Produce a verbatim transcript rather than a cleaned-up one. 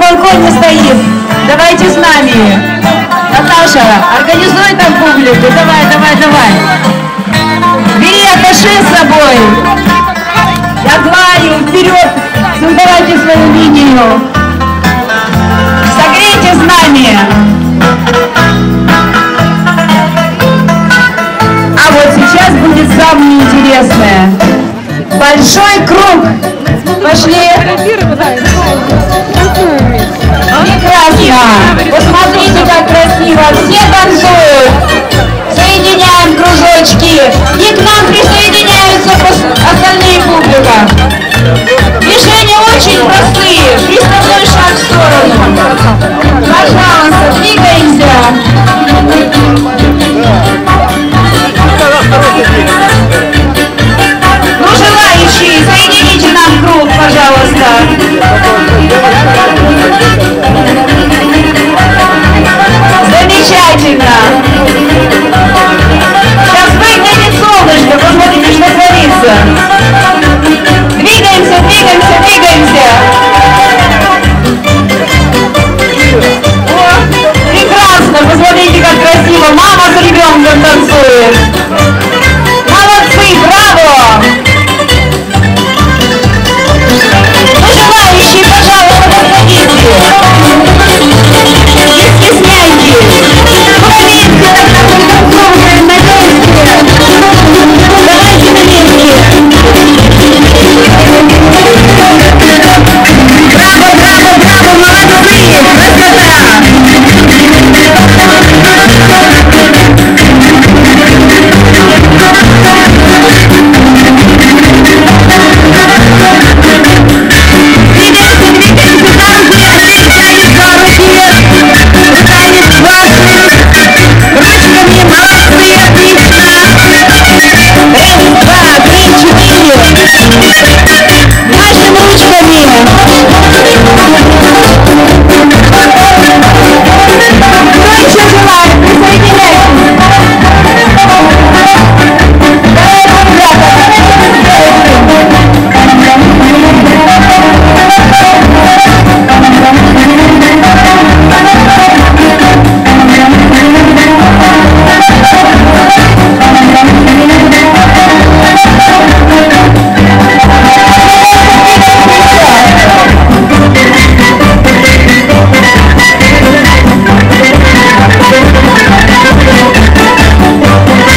балконе стоит. Давайте с нами. Наташа, организуй там публику. Давай, давай, давай. Бери аташе с собой. Аглаю, вперед. Создавайте свою линию. Согрейте знания. А вот сейчас будет самое интересное. Большой круг. Пошли. Прекрасно. Посмотрите, как красиво. Все танцуют. Соединяем кружочки. И к нам присоединяются остальные публика. Движения очень простые. Приставной шаг в сторону. Пожалуйста, двигаемся. Ну, желающие, соедините нам круг, пожалуйста. Замечательно. Сейчас выглянет солнышко, посмотрите, что творится.